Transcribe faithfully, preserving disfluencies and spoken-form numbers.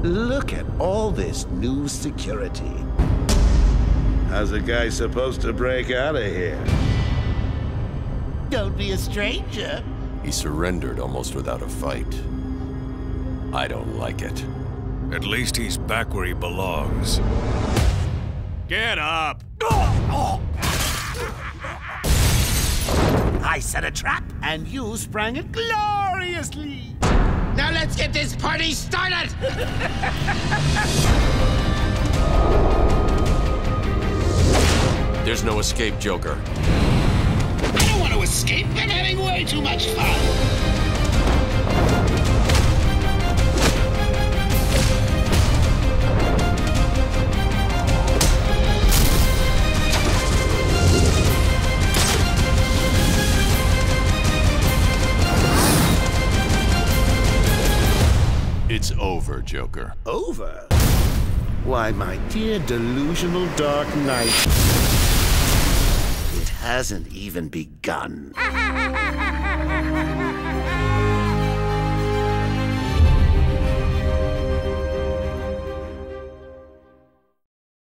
Look at all this new security. How's a guy supposed to break out of here? Don't be a stranger. He surrendered almost without a fight. I don't like it. At least he's back where he belongs. Get up! I set a trap, and you sprang it gloriously. Now let's get this party started! There's no escape, Joker. I don't want to escape. I'm having way too much fun. It's over, Joker. Over? Why, my dear delusional Dark Knight, it hasn't even begun.